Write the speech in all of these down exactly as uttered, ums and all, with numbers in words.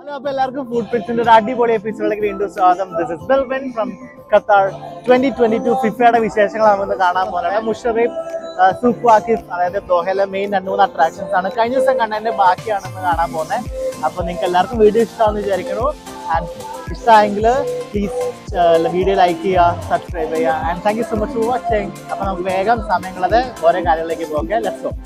Welcome food pits in the Adibody episode like Windows Adam. This is Bilbin from Qatar twenty twenty-two FIFA വിശേഷങ്ങളാണ് കാണാൻ പോകുന്നത്. Musherib, Souq Waqif അതായത് ദോഹയിലെ main രണ്ട് മൂന്ന് attractions ആണ്. കഴിഞ്ഞ ദിവസം കണ്ടതിന്റെ ബാക്കിയാണെന്ന് കാണാൻ പോകുന്നത്. അപ്പോൾ നിങ്ങൾക്ക് എല്ലാവർക്കും വീഡിയോ ഇഷ്ടമാണെന്ന് വിചാരിക്കുന്നു. ആൻഡ് ഇഷ്ടമായെങ്കിൽ പ്ലീസ് വീഡിയോ ലൈക്ക് ചെയ്യുക, സബ്സ്ക്രൈബ് ചെയ്യുക. And thank you so much for watching. അപ്പോൾ നമുക്ക് വേഗം സമയങ്ങളത് ഓരോ കാര്യങ്ങളിലേക്ക് പോകാം. Let's go.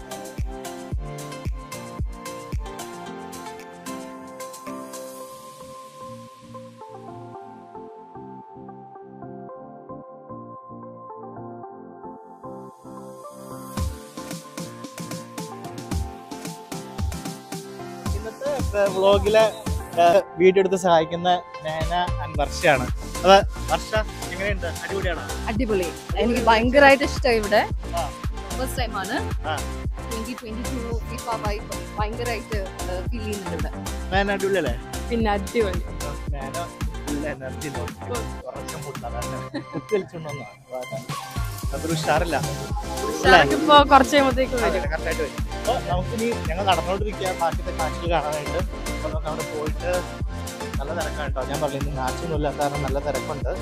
വ്ളോഗിലെ വീഡിയോ എടുത്ത് സഹായിക്കുന്ന നേന ആൻഡ് വർഷയാണ്. അതെ വർഷ, എങ്ങനെയുണ്ട്? അടിപൊളിയാണോ? അടിപൊളി. എനിക്ക് ഭയങ്കരമായിട്ട് ഇഷ്ടമായി. ഇവിടെ ഫസ്റ്റ് ടൈം ആണ്. Twenty twenty two FIFA vibe ഭയങ്കരമായിട്ട് ഫീൽ ചെയ്യുന്നുണ്ട്. നേന അടിപൊളിയല്ലേ? പിന്നെ അടിപൊളി. നേന ഫുൾ എനർജി ഉറക്കം കളിച്ചോണ്ടോ അതൊരു ഉഷാറില്ല. ഇപ്പൊ കുറച്ച് കഴിയുമ്പോഴത്തേക്ക് കറക്റ്റായിട്ട് വരും. അപ്പോൾ നമുക്കിനി ഞങ്ങൾ നടന്നുകൊണ്ടിരിക്കുക ബാക്കിത്തെ കാഴ്ചകൾ കാണാനായിട്ട്. അപ്പോൾ നമുക്ക് അവിടെ പോയിട്ട് നല്ല തിരക്കാണ് കേട്ടോ. ഞാൻ പറഞ്ഞു ഇന്ന് മാച്ചൊന്നും ഇല്ലാത്ത കാരണം നല്ല തിരക്കുണ്ട്.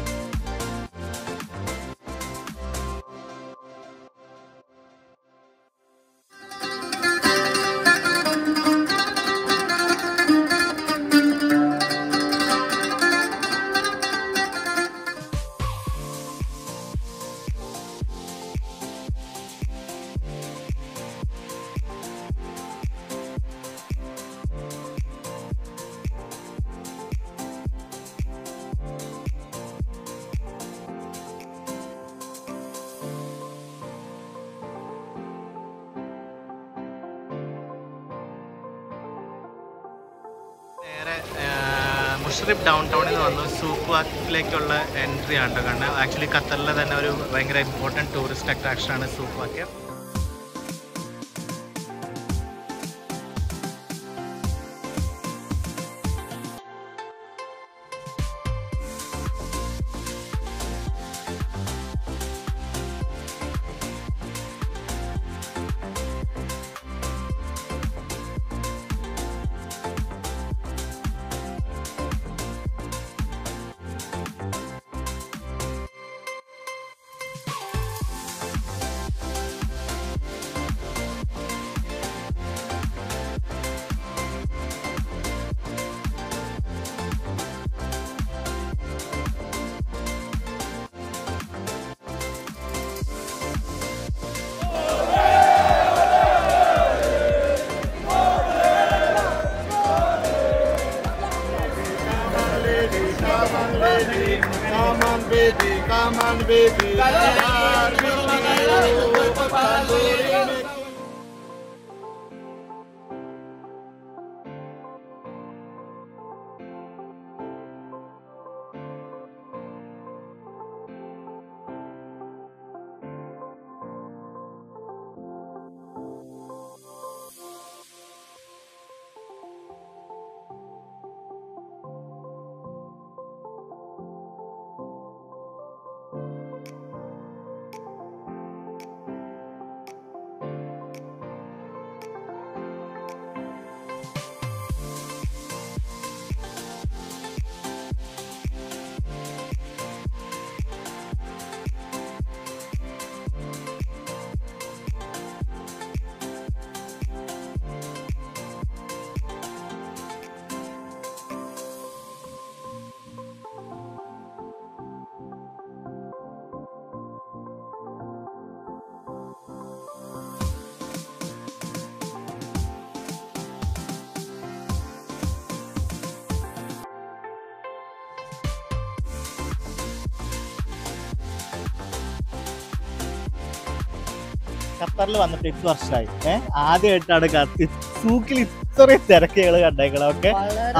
മുഷറിബ് ഡൗൺ ടൗണിൽ നിന്ന് വന്നു സൂഖ് വാക്കിഫിലേക്കുള്ള എൻട്രി ആണ് കാരണം ആക്ച്വലി ഖത്തറിലെ തന്നെ ഒരു ഭയങ്കര ഇമ്പോർട്ടൻറ്റ് ടൂറിസ്റ്റ് അട്രാക്ഷനാണ് Souq Waqif. Come on baby, come on baby. ഖത്തറിൽ വന്നിട്ട് എട്ട് വർഷമായി. ഏഹ് ആദ്യമായിട്ടാണ് കത്തി സൂക്കിൽ ഇത്രയും തിരക്കുകള് കണ്ടേക്കളൊക്കെ.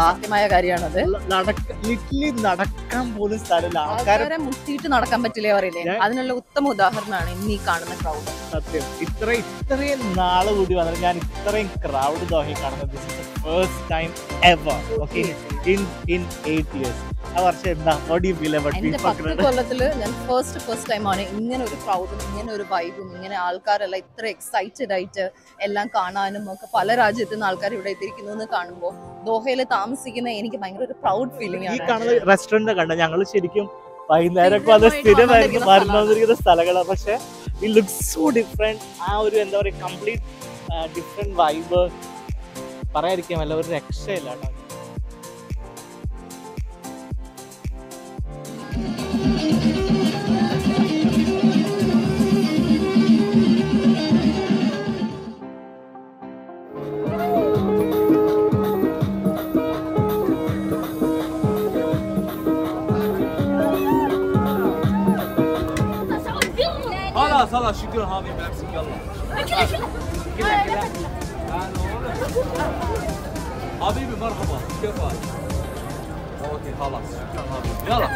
ലിറ്റലി നടക്കാൻ പോലും സ്ഥലമില്ല. ആൾക്കാരെ മുട്ടിയിട്ട് നടക്കാൻ പറ്റില്ലേ പറയില്ലേ, അതിനുള്ള ഉത്തമ ഉദാഹരണമാണ് ഇന്ന് ഈ കാണുന്ന ക്രൗഡ്. സത്യം, ഇത്ര ഇത്രയും നാള് കൂടി വന്നിട്ട് ഞാൻ ഇത്രയും ക്രൗഡ് ദോഹയിൽ കാണുന്നത് first time ever. Okay, in in eight years. ആ വർഷം എന്താ what do you feel about എന്റെ FIFA പത്ത് കൊല്ലത്തില് ഞാൻ ഫസ്റ്റ് ഫസ്റ്റ് ടൈമാണ് ഇങ്ങനെ ഒരു ക്രൗഡും ഇങ്ങനെ ഒരു വൈബും ഇങ്ങനെ ആൾക്കാരെല്ലാം ഇത്ര എക്സൈറ്റഡ് ആയിട്ട് എല്ലാം കാണാനും ഒക്കെ പല രാജ്യത്തു നിന്ന് ആൾക്കാർ ഇവിടെ എത്തിയിരിക്കുന്നു എന്ന് കാണുമ്പോൾ ദോഹയിൽ താമസിക്കുന്ന എനിക്ക് ഭയങ്കര ഒരു പ്രൗഡ് ഫീലിംഗ് ഈ ആണ്. കാണുന്ന റെസ്റ്റോറന്റ് കണ്ട ഞങ്ങൾ ശരിക്കും വൈകുന്നേരമൊക്കെ അത് സ്ഥിരമായിരുന്നു മരുന്നിരിക്കുന്ന സ്ഥലങ്ങളാണ്. പക്ഷെ ഇറ്റ് ലുക്സ് സോ ഡിഫറെന്റ്. ആ ഒരു എന്താ പറയുക കംപ്ലീറ്റ് ഡിഫറെന്റ് വൈബ് പറയാതിരിക്കാൻ വല്ല ഒരു രക്ഷയില്ല കേട്ടോ. خلاص خلاص شكرا هذه بنفسك يلا كذا كذا حبيبي مرحبا كيفك اوكي خلاص شكرا حبيبي يلا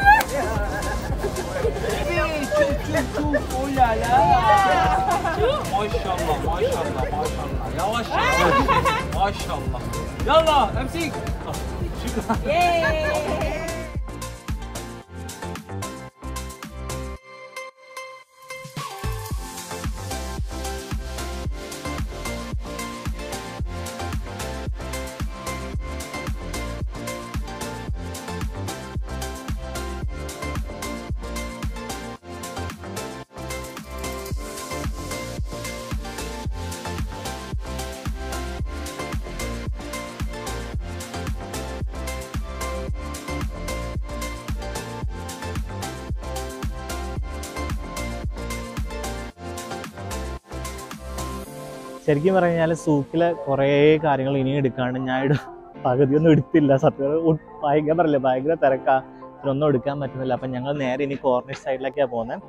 شوف شوف شوف ولا لا ما شاء الله ما شاء الله ما شاء الله يا ما شاء الله ما شاء الله يلا امسك شكرا ശരിക്കും പറഞ്ഞാൽ സൂക്കിലെ കുറേ കാര്യങ്ങൾ ഇനിയും എടുക്കാണ്ട് ഞാൻ പകുതിയൊന്നും എടുത്തില്ല. സത്യം ഭയങ്കര പറയില്ല ഭയങ്കര തിരക്കാ, ഇതിലൊന്നും എടുക്കാൻ പറ്റുന്നില്ല. അപ്പം ഞങ്ങൾ നേരെ ഇനി കോർണിഷ് സൈഡിലേക്കാണ് പോകുന്നത്.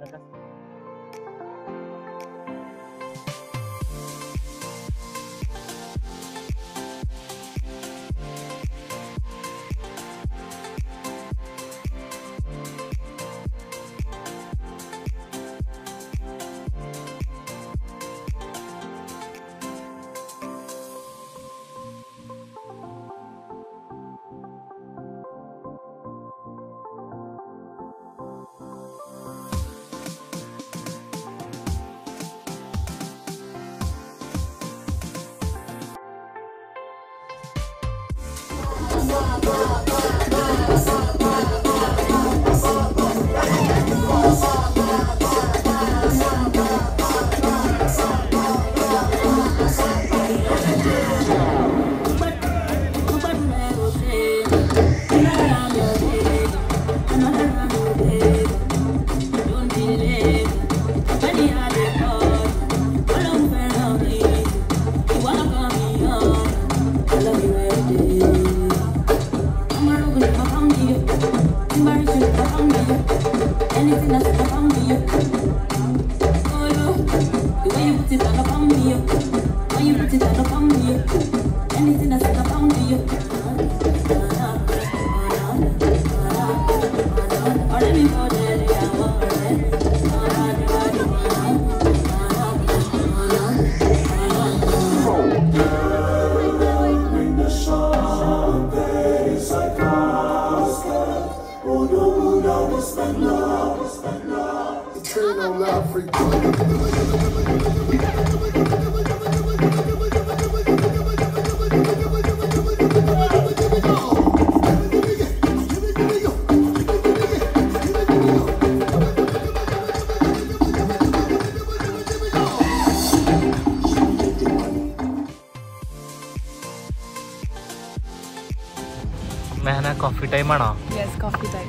മെഹന കോഫി ടൈം ആണോ? Yes coffee time.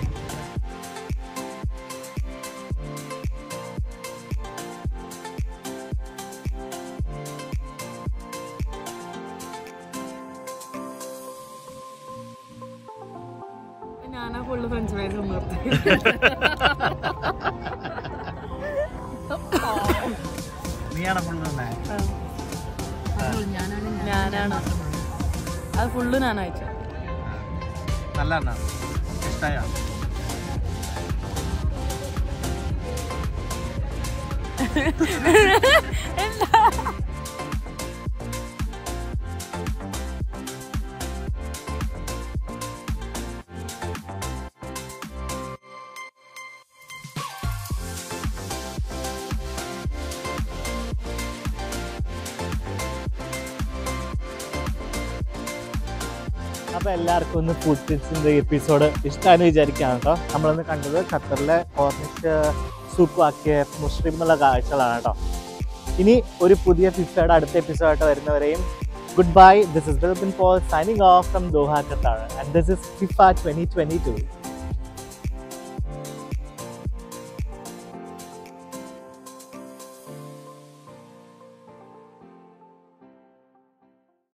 ഞാനാ ഫുള്ള് ഫ്രഞ്ച് ഫ്രൈസ് നിർത്തി. നീയാണോ ഫുള്ള് തന്നെ? ഞാനാണ് അത് ഫുള്ള് ഞാൻ അയച്ചു. നല്ല ഇഷ്ടമായ അപ്പോൾ എല്ലാവർക്കും ഒന്ന് ഫുഡ് ടിപ്സിൻ്റെ എപ്പിസോഡ് ഇഷ്ടമാണെന്ന് വിചാരിക്കുകയാണ് കേട്ടോ. നമ്മളൊന്ന് കണ്ടത് ഖത്തറിലെ കോർണിഷ്, സൂഖ് വാഖിഫ്, മുഷറിബ് എന്നുള്ള കാഴ്ചകളാണ് കേട്ടോ. ഇനി ഒരു പുതിയ ഫിഫയുടെ അടുത്ത എപ്പിസോഡായിട്ട് വരുന്നവരെയും goodbye. This is Bilbin Paul signing off from Doha, Qatar, and this is FIFA twenty twenty-two.